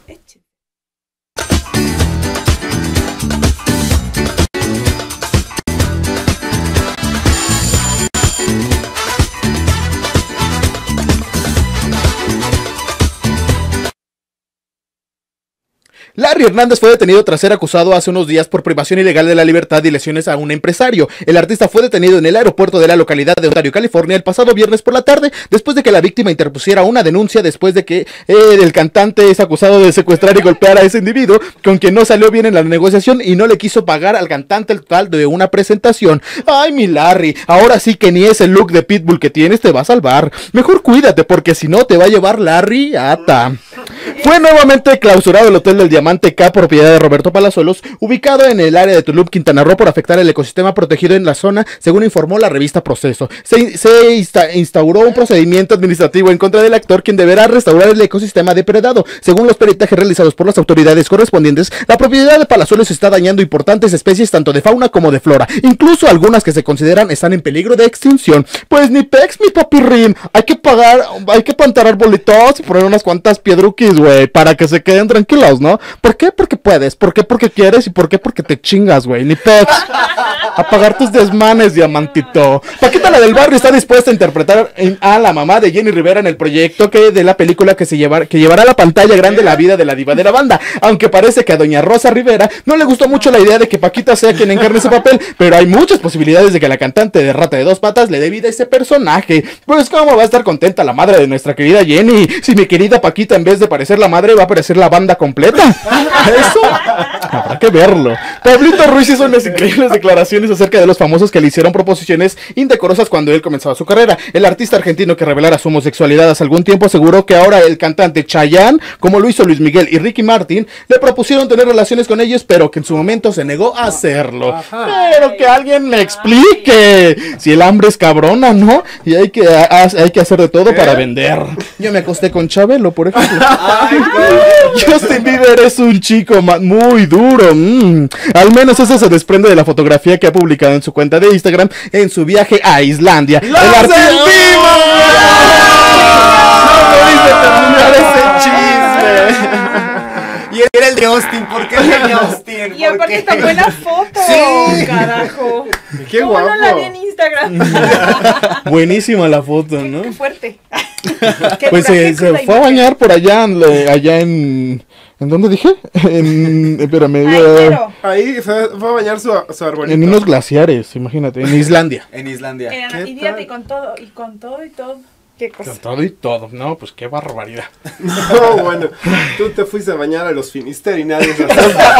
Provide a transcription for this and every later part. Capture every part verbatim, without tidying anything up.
Eche. Larry Hernández fue detenido tras ser acusado hace unos días por privación ilegal de la libertad y lesiones a un empresario. El artista fue detenido en el aeropuerto de la localidad de Ontario, California, el pasado viernes por la tarde, después de que la víctima interpusiera una denuncia después de que eh, el cantante es acusado de secuestrar y golpear a ese individuo, con quien no salió bien en la negociación y no le quiso pagar al cantante el total de una presentación. Ay, mi Larry, ahora sí que ni ese look de pitbull que tienes te va a salvar. Mejor cuídate, porque si no te va a llevar Larry ata. Fue nuevamente clausurado el Hotel del Diamante K, propiedad de Roberto Palazuelos, ubicado en el área de Tulum, Quintana Roo, por afectar el ecosistema protegido en la zona, según informó la revista Proceso. Se, se insta, instauró un procedimiento administrativo en contra del actor, quien deberá restaurar el ecosistema depredado. Según los peritajes realizados por las autoridades correspondientes, la propiedad de Palazuelos está dañando importantes especies tanto de fauna como de flora, incluso algunas que se consideran están en peligro de extinción. Pues ni pex, mi papirrín, hay que pagar, hay que plantar arbolitos y poner unas cuantas piedruquis, güey, para que se queden tranquilos, ¿no? ¿Por qué? Porque puedes. ¿Por qué? Porque quieres. ¿Y por qué? Porque te chingas, güey. Ni pex. Apagar tus desmanes, diamantito. Paquita, la del barrio, está dispuesta a interpretar a la mamá de Jenny Rivera en el proyecto que de la película que se llevar, que llevará a la pantalla grande la vida de la diva de la banda. Aunque parece que a doña Rosa Rivera no le gustó mucho la idea de que Paquita sea quien encarne ese papel, pero hay muchas posibilidades de que la cantante de Rata de Dos Patas le dé vida a ese personaje. Pues cómo va a estar contenta la madre de nuestra querida Jenny, si mi querida Paquita, en vez de parecer la madre, va a parecer la banda completa. Eso habrá que verlo. Pablito Ruiz hizo unas increíbles declaraciones acerca de los famosos que le hicieron proposiciones indecorosas cuando él comenzaba su carrera. El artista argentino que revelara su homosexualidad hace algún tiempo aseguró que ahora el cantante Chayanne, como lo hizo Luis Miguel y Ricky Martin, le propusieron tener relaciones con ellos, pero que en su momento se negó a hacerlo. Ajá. Pero que alguien me explique. Si el hambre es cabrona, ¿no? Y hay que, a, hay que hacer de todo ¿Eh? Para vender. Yo me acosté con Chabelo, por ejemplo. Ay, Justin Bieber es un chico muy duro. Mm. Al menos eso se desprende de la fotografía que ha publicado en su cuenta de Instagram en su viaje a Islandia. ¡Los el artista... ¡No pudiste terminar ese chisme! Y era el de Austin, ¿por qué el de Austin? Y aparte tan buena foto. Sí, carajo. Qué ¿Cómo guapo. no la vi en Instagram? Buenísima la foto, ¿no? Qué fuerte. Pues se, se fue a bañar por allá, allá en... ¿En dónde dije? En... Espérame. Ay, ahí fue, fue a bañar su, su arbolito. En unos glaciares, imagínate, en Islandia. En Islandia. En, y fíjate, y con todo, y con todo y todo. ¿Qué cosa? Con todo y todo. No, pues qué barbaridad. No, bueno, tú te fuiste a bañar a los Finisterre y nadie se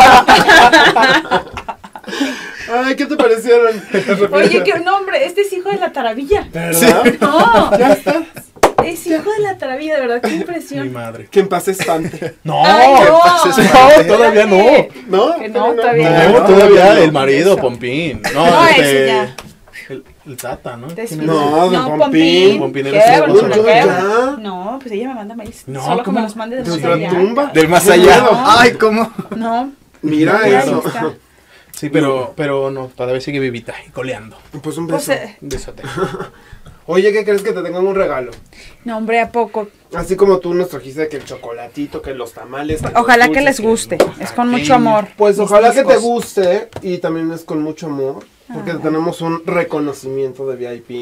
Ay, ¿qué te parecieron? Oye, qué nombre, este es hijo de la Taravilla. ¿Verdad? No, ya está. Es hijo de la Taravilla, de verdad, qué impresión. Mi madre. Que en paz espante. No, Ay, no, no, todavía no. No, que no, todavía no. no. No, todavía el marido, Pompín. No, No, este, ese ya. El, el Tata, ¿no? Después- No, de no, Pompín. Pompín. Pompín ¿Qué? era Bueno, su ¿qué? esposo. Ya. No, pues ella me manda maíz. No, Solo que ¿cómo? me los mande del ¿De más otra allá. tumba? Del más Qué allá. miedo. Ay, ¿cómo? No. Mira Ahí eso. está. Sí, pero, pero no, todavía sigue vivita y coleando. Pues un Pues, beso. eh, Un besote. Oye, ¿qué crees que te tengan un regalo? no, hombre, ¿a poco? Así como tú nos trajiste que el chocolatito, que los tamales. Que Ojalá los que dulces, les guste. los Es con oaxaqueños. mucho amor. Pues Mis ojalá que te hijos. guste y también es con mucho amor. Porque Ah. tenemos un reconocimiento de V I P.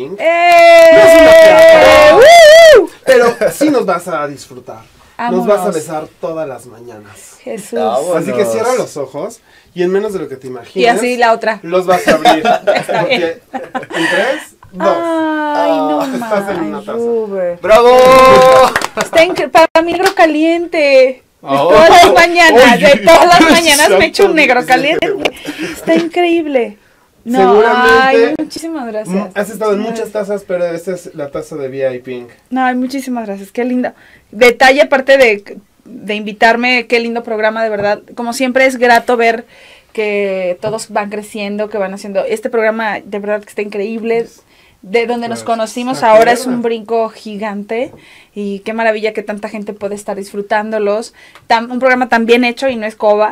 ¡Eh! ¡Uh! Pero sí nos vas a disfrutar. Nos vas a Vámonos. besar todas las mañanas. Jesús. Vámonos. Así que cierra los ojos y en menos de lo que te imaginas. Y así la otra. Los vas a abrir. Está bien. Porque en tres, dos. Ay, no Ah, estás en una más, taza. Ruber. ¡Bravo! Está incre- para mí negro caliente. De Oh. todas las mañanas, Oye. de todas las mañanas me echo un Exacto. negro caliente. Está increíble. No, Seguramente- ay, muchísimas gracias. Has estado en muchas tazas, pero esta es la taza de V I P. No, ay, muchísimas gracias, qué lindo. Detalle aparte de, de invitarme, qué lindo programa, de verdad. Como siempre es grato ver que todos van creciendo, que van haciendo. Este programa de verdad que está increíble. De donde nos Pues, conocimos ¿se ahora es acuerdan? un brinco gigante y qué maravilla que tanta gente puede estar disfrutándolos. Tan- un programa tan bien hecho y no es coba,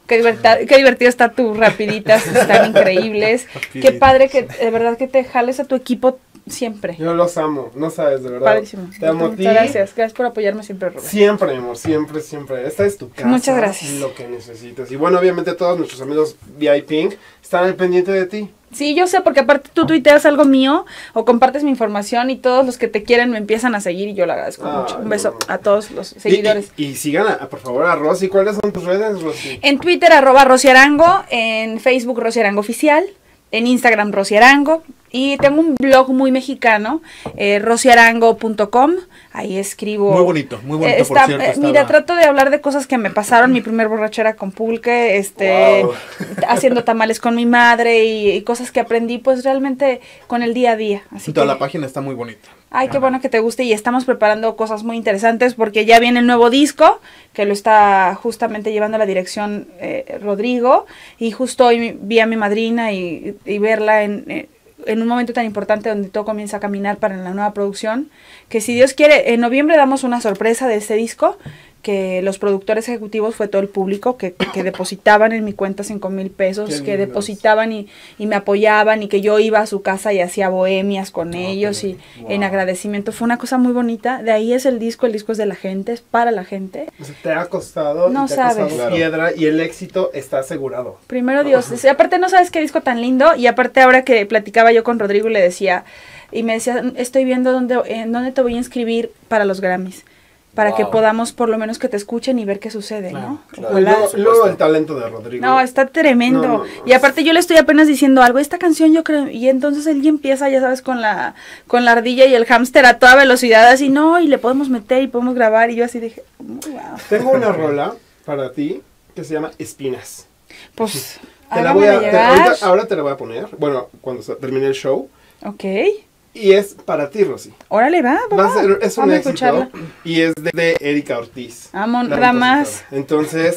Qué, diverta- qué divertido está tu rapiditas, están increíbles. Qué padre que de verdad que te jales a tu equipo siempre. Yo los amo, no sabes, de verdad. Padrísimo. Te amo a Muchas ti. gracias. Gracias por apoyarme siempre, Rubén. Siempre, mi amor, siempre, siempre. Esta es tu casa. Muchas gracias. Lo que necesites. Y bueno, obviamente todos nuestros amigos V I P están al pendiente de ti. Sí, yo sé, porque aparte tú tuiteas algo mío o compartes mi información y todos los que te quieren me empiezan a seguir y yo lo agradezco Ah, mucho. Un no. beso a todos los Y, seguidores. y, y sigan, a, por favor, a Rosy. ¿Cuáles son tus redes, Rosy? En Twitter, arroba Rosy Arango, en Facebook, Rosy Arango Oficial, en Instagram, Rosy Arango, y tengo un blog muy mexicano, eh, rosy arango punto com, ahí escribo... Muy bonito, muy bonito, Eh, está- por cierto. eh, estaba- Mira, trato de hablar de cosas que me pasaron, mi primer borrachera con pulque, este, Wow. haciendo tamales con mi madre y, y cosas que aprendí, pues realmente con el día a día. Así Toda que, la página está muy bonita. ay, qué bueno que te guste y estamos preparando cosas muy interesantes porque ya viene el nuevo disco que lo está justamente llevando a la dirección eh, Rodrigo y justo hoy vi a mi madrina y, y verla en, eh, en un momento tan importante donde todo comienza a caminar para la nueva producción, que si Dios quiere, en noviembre damos una sorpresa de este disco, que los productores ejecutivos fue todo el público que, que depositaban en mi cuenta cinco mil pesos, Qué que lindos. depositaban y, y me apoyaban y que yo iba a su casa y hacía bohemias con ellos y wow. en agradecimiento. Fue una cosa muy bonita. De ahí es el disco, el disco es de la gente, es para la gente. O sea, te ha costado, No y te ha sabes. costado Claro. piedra y el éxito está asegurado. Primero Dios. Y aparte no sabes qué disco tan lindo y aparte ahora que platicaba yo con Rodrigo le decía y me decía, estoy viendo dónde, en dónde te voy a inscribir para los Grammys. Para Wow. que podamos por lo menos que te escuchen y ver qué sucede, Claro, ¿no? claro. Ojalá. Luego, luego el talento de Rodrigo. No, está tremendo. No, no, no. Y aparte yo le estoy apenas diciendo algo, esta canción yo creo, y entonces él ya empieza, ya sabes, con la con la ardilla y el hámster a toda velocidad, así, no, y le podemos meter y podemos grabar, y yo así dije, wow. Tengo una rola para ti que se llama Espinas. Pues, Te la voy hágamela a, te- llegar. ahorita- ahora te la voy a poner, bueno, cuando se- termine el show. Ok, Y es para ti, Rosy. órale, va, va, Va a ser, es un vamos a éxito escucharla. y es de, de Erika Ortiz. Vamos, la ramas. compositora. Entonces,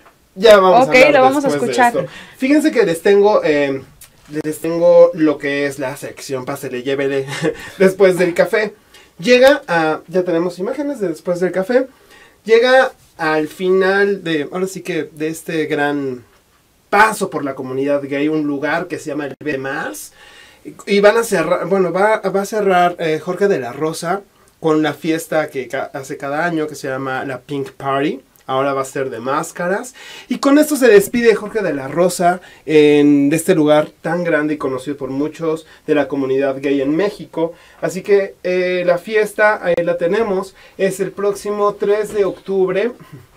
ya vamos Ok, a hablar lo vamos a después de escuchar. esto. Fíjense que les tengo, eh, les tengo lo que es la sección Pásele, llévele después del café. Llega a, ya tenemos imágenes de después del café. Llega al final de, ahora sí que de este gran paso por la comunidad gay, un lugar que se llama el B Más. Y van a cerrar, bueno, va, va a cerrar eh, Jorge de la Rosa con la fiesta que ca- hace cada año que se llama la Pink Party. Ahora va a ser de máscaras. Y con esto se despide Jorge de la Rosa en, de este lugar tan grande y conocido por muchos de la comunidad gay en México. Así que eh, la fiesta, ahí la tenemos, es el próximo tres de octubre.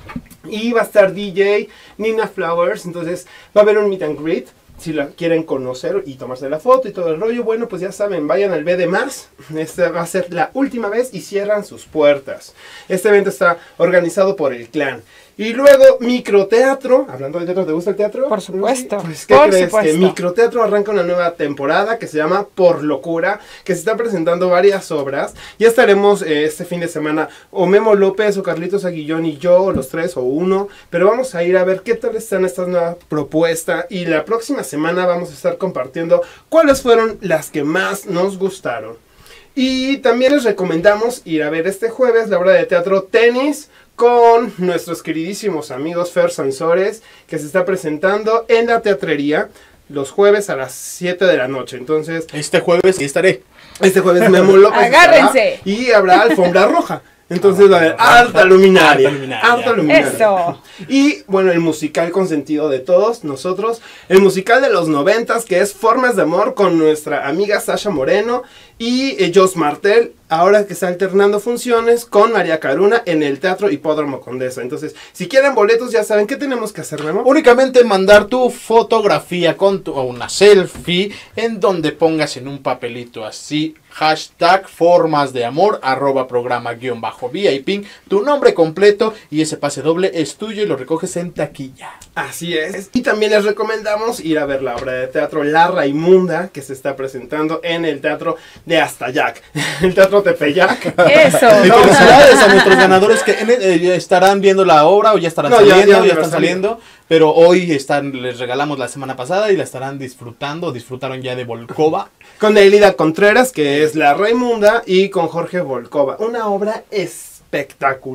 Y va a estar D J Nina Flowers. Entonces va a haber un meet and greet. Si la quieren conocer y tomarse la foto y todo el rollo, bueno, pues ya saben, vayan al B de Más. Esta va a ser la última vez y cierran sus puertas. Este evento está organizado por el Clan. Y luego Microteatro, hablando de teatro, ¿te gusta el teatro? Por supuesto, Pues, ¿qué por crees? supuesto. Que Microteatro arranca una nueva temporada que se llama Por Locura, que se están presentando varias obras. Ya estaremos eh, este fin de semana, o Memo López, o Carlitos Aguillón y yo, o los tres, o uno. Pero vamos a ir a ver qué tal están estas nuevas propuestas. Y la próxima semana vamos a estar compartiendo cuáles fueron las que más nos gustaron. Y también les recomendamos ir a ver este jueves la obra de teatro Tenis con nuestros queridísimos amigos Fer Sansores, que se está presentando en la teatrería los jueves a las siete de la noche. Entonces, Este jueves sí estaré. este jueves Memo López Agárrense. estará y habrá alfombra roja. Entonces va a haber harta luminaria. Harta luminaria. Harta luminaria. Eso. Y bueno, el musical consentido de todos nosotros, el musical de los noventas, que es Formas de Amor, con nuestra amiga Sasha Moreno y eh, Jos Martel, ahora que está alternando funciones con María Caruna en el Teatro Hipódromo Condesa. Entonces, si quieren boletos, ya saben qué tenemos que hacer, Memo. Únicamente mandar tu fotografía con tu, o una selfie en donde pongas en un papelito así, hashtag formas de amor, arroba programa guión bajo V I P, tu nombre completo y ese pase doble es tuyo y lo recoges en taquilla. Así es. Y también les recomendamos ir a ver la obra de teatro La Raimunda, que se está presentando en el Teatro de Astayac, el Teatro Tepeyac. Eso. Y felicidades a nuestros ganadores que eh, estarán viendo la obra o ya estarán No, ya- saliendo, ya ya, debe están salir. saliendo, pero hoy están, les regalamos la semana pasada y la estarán disfrutando, disfrutaron ya de Volkova. Con Elida Contreras, que es La Raimunda, y con Jorge Volkova. Una obra espectacular.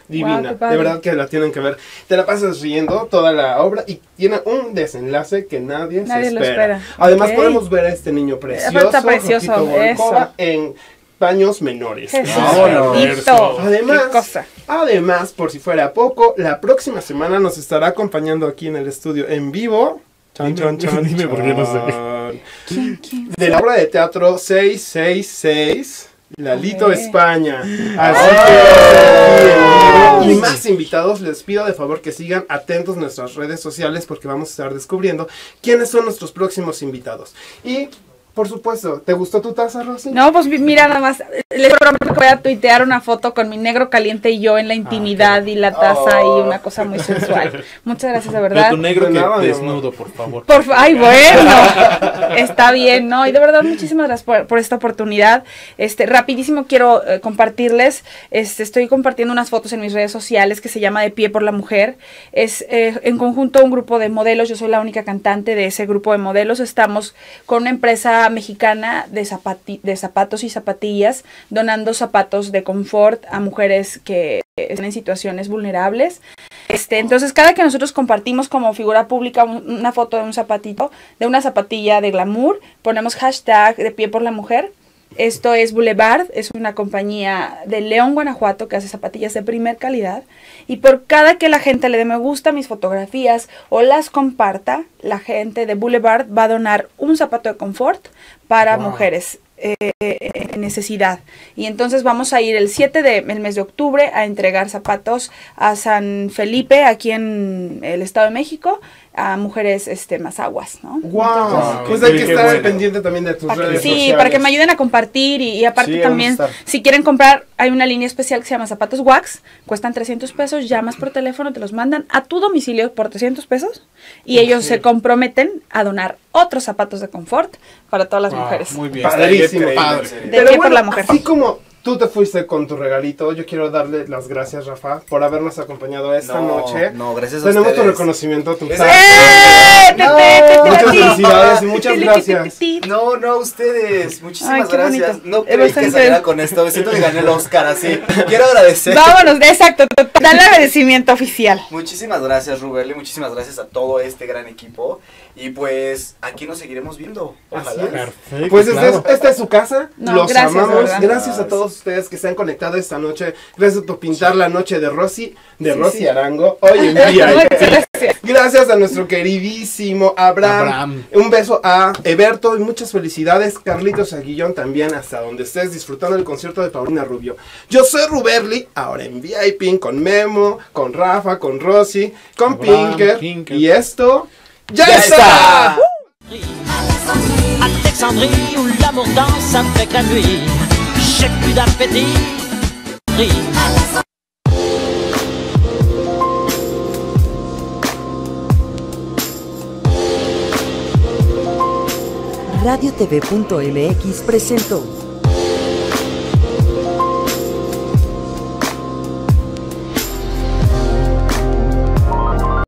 divina. Wow, qué padre. De verdad que la tienen que ver. Te la pasas riendo toda la obra y tiene un desenlace que nadie, Nadie se lo espera. espera. Además Ok. podemos ver a este niño precioso, Está precioso, Rojito Volkova, eso. en paños menores. Jesús Vámonos. bendito. Además, Qué cosa. además, por si fuera poco, la próxima semana nos estará acompañando aquí en el estudio en vivo. Chan, chan, chan, Dime porque no sé. chan. ¿Quién, quién? De la obra de teatro seiscientos sesenta y seis, Lalito Ok. España. Así que, y más invitados, les pido de favor que sigan atentos a nuestras redes sociales porque vamos a estar descubriendo quiénes son nuestros próximos invitados. Y, por supuesto, ¿te gustó tu taza, Rosy? No, pues mi- mira nada más, les prometo que voy a tuitear una foto con mi negro caliente y yo en la intimidad y la taza y una cosa muy sensual. Muchas gracias, de verdad. tu negro De que nada, mi amor. desnudo, por favor. Por fa- ay, bueno, está bien, ¿no? Y de verdad, muchísimas gracias por, por esta oportunidad. Este, rapidísimo quiero eh, compartirles, este, estoy compartiendo unas fotos en mis redes sociales que se llama De Pie por la Mujer. Es eh, en conjunto un grupo de modelos, yo soy la única cantante de ese grupo de modelos. Estamos con una empresa mexicana de, zapati- de zapatos y zapatillas, donando zapatos de confort a mujeres que están en situaciones vulnerables. Este, entonces, cada que nosotros compartimos como figura pública un- una foto de un zapatito, de una zapatilla de glamour, ponemos hashtag De Pie por la Mujer. Esto es Boulevard, es una compañía de León, Guanajuato, que hace zapatillas de primer calidad. Y por cada que la gente le dé me gusta a mis fotografías o las comparta, la gente de Boulevard va a donar un zapato de confort para Wow. mujeres eh, en necesidad. Y entonces vamos a ir el siete del mes de octubre a entregar zapatos a San Felipe, aquí en el Estado de México, a mujeres este, mazaguas, ¿no? ¡Wow! Pues Qué- hay que qué estar bueno. pendiente también de tus Pa- redes sí, sociales. para que me ayuden a compartir y, y aparte Sí, vamos también, a estar. si quieren comprar, hay una línea especial que se llama Zapatos Wax, cuestan trescientos pesos, llamas por teléfono, te los mandan a tu domicilio por trescientos pesos y ellos se comprometen a donar otros zapatos de confort para todas las Wow, mujeres. Muy bien. Padrísimo. Increíble, Padre. en serio. De pie por la mujer. Así como tú te fuiste con tu regalito, yo quiero darle las gracias, Rafa, por habernos acompañado esta No, noche. no, gracias a Tenemos tu ustedes. reconocimiento, tu Es- taza. ¡Eh! Te- No, te- te- te- muchas te- felicidades y muchas te- te- gracias. te- te- No, no, ustedes. Muchísimas Ay, qué gracias. bonito. No Es creí que bastante- saliera con esto. Me siento que gané el Oscar así. Quiero agradecer. Vámonos, de exacto, total agradecimiento oficial. Muchísimas gracias, Ruberly. Muchísimas gracias a todo este gran equipo. Y pues aquí nos seguiremos viendo. Así Ojalá. es. Perfecto, Pues esta, claro. es, esta es su casa, No, los gracias, de amamos, verdad. gracias a todos ustedes que se han conectado esta noche, gracias por pintar la noche de Rosy, de Sí, Rosy sí. Arango, hoy en día. Muchas gracias. Gracias a nuestro queridísimo Abraham. Abraham. Un beso a Eberto y muchas felicidades. Carlitos Aguillón también, hasta donde estés disfrutando del concierto de Paulina Rubio. Yo soy Ruberly, ahora en V I P con Memo, con Rafa, con Rosy, con Abraham, Pinker. Pinker. Y esto ya, ¡Ya está. está! Alexandrie où l'amour danse avec la nuit. J'ai plus d'appétit. Radio T V punto M X presentó